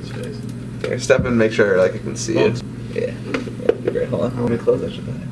his face. Okay, step in and make sure like I can see it. Yeah. That'd be great. Hold on. Let me close that shit.